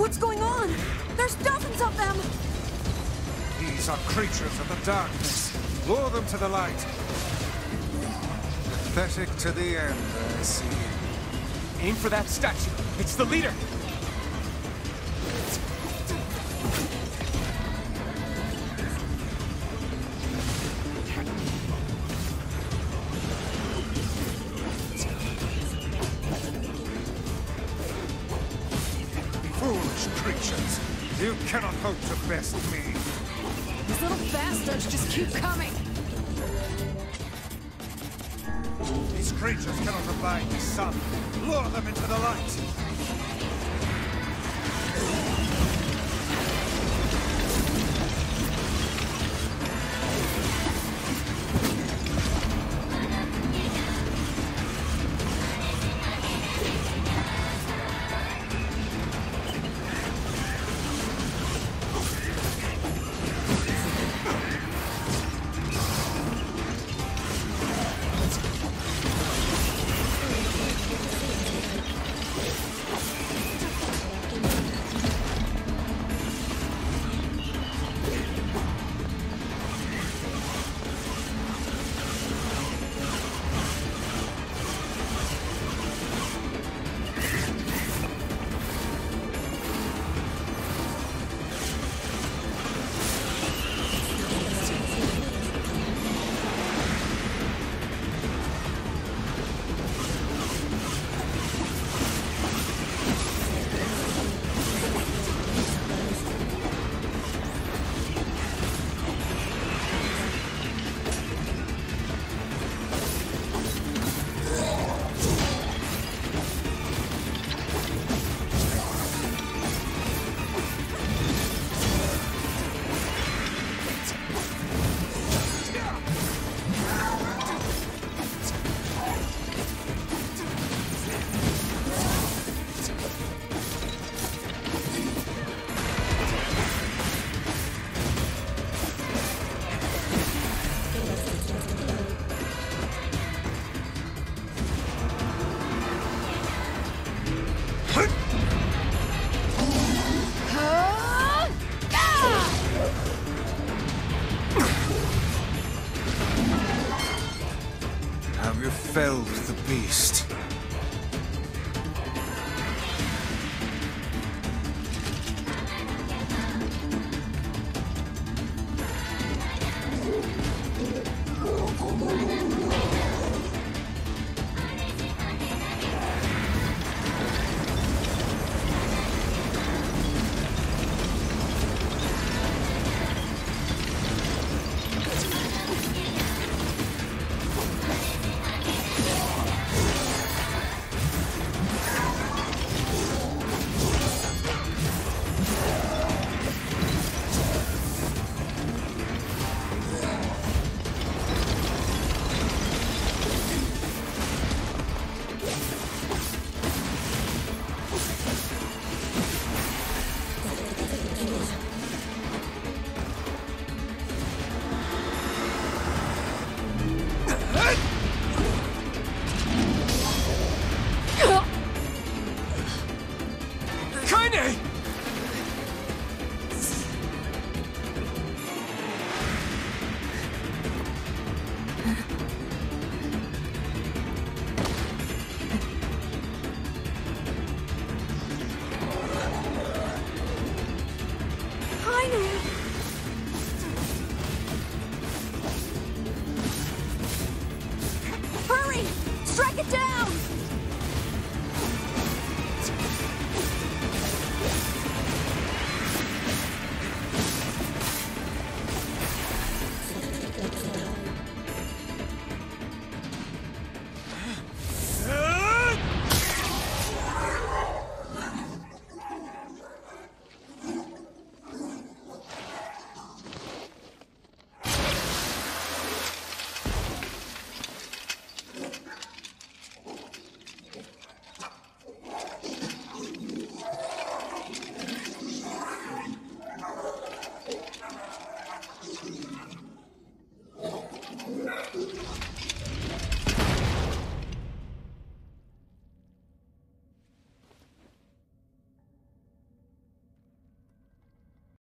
What's going on? There's dozens of them! These are creatures of the darkness. Lure them to the light. Pathetic to the end, I see. Aim for that statue. It's the leader. Foolish creatures. You cannot hope to best me. These little bastards just keep coming! These creatures cannot abide the sun. Lure them into the light. Have you felled the beast?